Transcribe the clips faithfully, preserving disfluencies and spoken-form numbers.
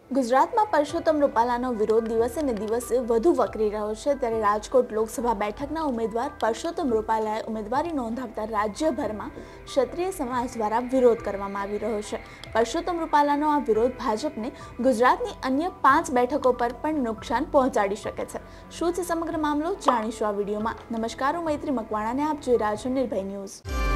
गुजरात में परसोत्तम रूपालाનો विरोध दिवसे ने दिवसे વધુ વકરી રહ્યો છે ત્યારે રાજકોટ લોકસભા બેઠકના ઉમેદવાર પરસોત્તમ રૂપાલાએ ઉમેદવારી નોંધાવતા રાજ્યભરમાં ક્ષત્રિય સમાજ દ્વારા વિરોધ કરવામાં આવી રહ્યો છે। પરસોત્તમ રૂપાલાનો આ વિરોધ ભાજપને ગુજરાતની અન્ય પાંચ બેઠકો પર પણ નુકસાન પહોંચાડી શકે છે। શું છે સમગ્ર મામલો જાણીશું આ વિડીયોમાં। નમસ્કાર, હું મૈત્રી મકવાણાને આપ જોઈ રહ્યા છો નિર્ભય ન્યૂઝ।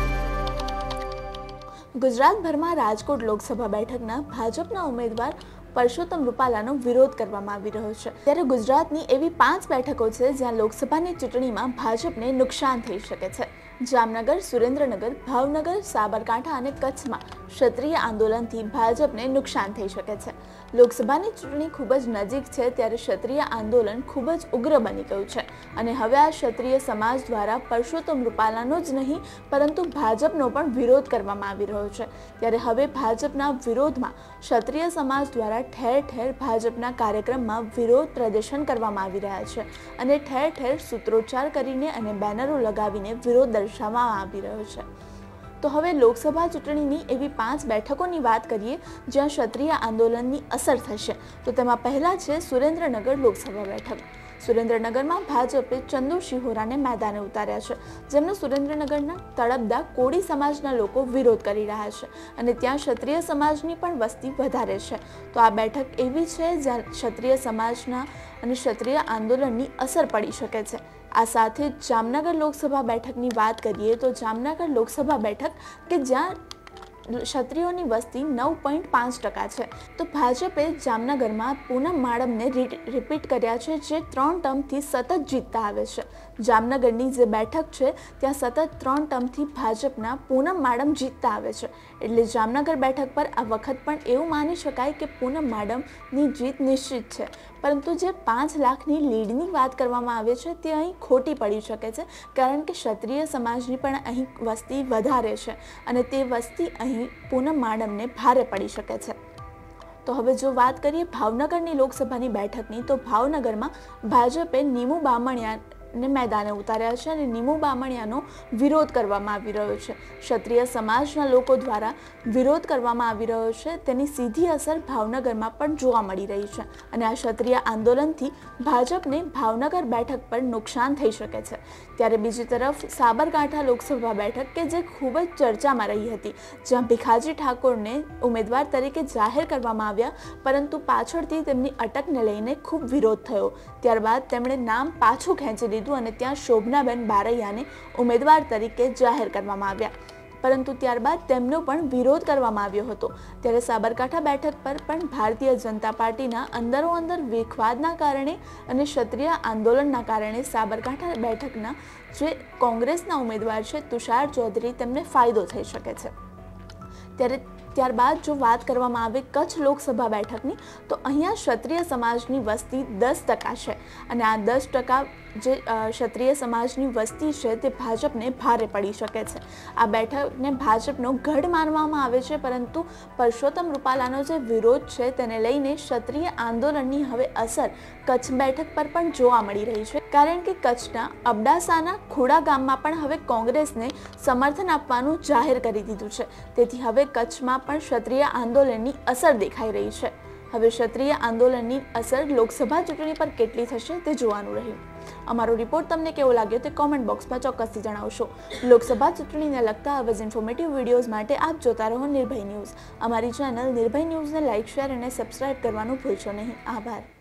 गुजरात में राजकोट लोकसभा बैठकना भाजपना उम्मीदवार परसोत्तम रूपालानो विरोध करवामां आवी रह्यो छे। त्यारे गुजरातनी एवी पांच बैठको छे ज्यां लोकसभानी चूंटणीमां भाजपने नुकसान थई शके छे। जामनगर, सुरेन्द्रनगर, भावनगर, साबरकांठा अने कच्छमां क्षत्रिय आंदोलनथी भाजपने नुकसान थई शके छे। लोकसभानी चूंटणी खूब ज नजीक छे त्यारे क्षत्रिय आंदोलन खूब ज उग्र बनी गयुं छे अने हवे आ क्षत्रिय समाज द्वारा परसोत्तम रूपालानो ज नहीं परंतु भाजपनो पण विरोध करवामां आवी रह्यो छे। त्यारे हवे भाजपना विरोधमां क्षत्रिय समाज द्वारा ठेर ठेर भाजपना कार्यक्रममां विरोध प्रदर्शन करवामां आवी रह्या छे अने ठेर ठेर सूत्रोच्चार करीने अने बेनरो लगावीने विरोध दर्शाववामां आवी रह्यो छे। तो हवे लोकसभा चूंटणीनी एवी पांच बैठकोनी वात करीए ज्यां क्षत्रिय आंदोलननी असर थशे। तो तेमां पहेला छे सुरेन्द्रनगर लोकसभा बैठक। सुरेन्द्रनगर में भाजपे चंदू शिहोराने मैदाने उतार्या छे, जेमनो सुरेन्द्रनगरना तळपदा कोળી समाजना लोको विरोध करी रह्या छे अने त्यां क्षत्रिय समाजनी पण वस्ती वधारे छे। तो आ बैठक एवी छे ज्यां क्षत्रिय समाजना अने क्षत्रिय आंदोलननी असर पड़ी शके छे। आ साथे जामनगर लोकसभा बैठकनी वात करीए तो जामनगर लोकसभा बैठक के ज्यां क्षत्रियोनी वस्ती नौ पॉइंट पांच टका है। तो भाजपे जामनगर में पूनम माडम ने रिपीट कर्या छे जे त्रण टर्म थी सतत जीतता आवे छे। जामनगरनी जे बैठक है त्यां सतत त्रण टर्म थी भाजपना पूनम माडम जीतता आवे छे। एटले जामनगर बैठक पर आ वखत पण एवुं मानी शकाय के पूनम माडमनी जीत निश्चित है, परंतु जे पांच लाखनी लीडनी बात करवामां आवे छे ते अहीं खोटी पड़ी शके छे, कारण के क्षत्रिय समाजनी पण अहीं वस्ती वधारे छे अने ते वस्ती अहीं पूनम माडમને ભારે પડી શકે છે। तो हवे जो बात करिए भावनगरनी लोकसभानी बैठकनी तो भावनगरमां भाजपे नीमू बामणिया ने मैदाने उतार्या छे अने नीमू बामणियानो विरोध करवामां आवी रह्यो छे। क्षत्रिय समाजना लोको द्वारा विरोध करवामां आवी रह्यो छे तेनी सीधी असर भावनगरमां पण जोवा मळी रही छे अने आ क्षत्रिय आंदोलनथी भाजपने भावनगर बैठक पर नुकसान थई शके छे। त्यारे बीजी तरफ साबरकांठा लोकसभा बैठक के जे खूब ज चर्चामां रही हती, ज्यां भीखाजी ठाकोरने उमेदवार तरीके जाहेर करवामां आव्या परंतु पाछळथी तेमनी अटकने लईने खूब विरोध थयो। त्यारबाद તેમણે नाम पाछું ખેંચી લીધું અને ત્યાં શોભનાબેન બારૈયાને ઉમેદવાર તરીકે જાહેર કરવામાં આવ્યા, પરંતુ ત્યારબાદ તેમનો પણ વિરોધ કરવામાં આવ્યો હતો। ત્યારે સાબરકાંઠા બેઠક પર પણ ભારતીય જનતા પાર્ટીના અંદરોઅંદર વિખવાદના કારણે અને ક્ષત્રિય આંદોલનના કારણે સાબરકાંઠા બેઠકના જે કોંગ્રેસના ઉમેદવાર છે તુષાર ચૌધરી તેમને ફાયદો થઈ શકે છે। ત્યારે ત્યારબાદ જો વાત કરવામાં આવે કચ્છ લોકસભા બેઠકની તો અહીંયા ક્ષત્રિય સમાજની વસ્તી દસ ટકા છે અને આ દસ ટકા જે ક્ષત્રિય સમાજની વસ્તી છે તે ભાજપને ભારે પડી શકે છે। આ બેઠકને ભાજપનો ગઢ માનવામાં આવે છે, પરંતુ પરસોત્તમ રૂપાલાનો જે વિરોધ છે તેને લઈને ક્ષત્રિય આંદોલનની હવે અસર કચ્છ બેઠક પર પણ જોવા મળી રહી છે, કારણ કે કચ્છના અબડાસાના ખોડા ગામમાં પણ હવે કોંગ્રેસને સમર્થન આપવાનું જાહેર કરી દીધું છે। તેથી હવે કચ્છમાં પણ ક્ષત્રિય આંદોલનની અસર દેખાઈ રહી છે। હવે ક્ષત્રિય આંદોલનની અસર લોકસભા ચૂંટણી પર કેટલી થશે તે જોવાનું રહ્યું। અમારો રિપોર્ટ તમને કેવો લાગ્યો તે કોમેન્ટ બોક્સમાં ચોક્કસથી જણાવશો। લોકસભા ચૂંટણીને લગતા આવા જ ઇન્ફોર્મેટિવ વિડીયોઝ માટે આપ જોતા રહો નિર્ભય ન્યૂઝ। અમારી ચેનલ નિર્ભય ન્યૂઝને લાઇક, શેર અને સબસ્ક્રાઇબ કરવાનું ભૂલશો નહીં। આભાર।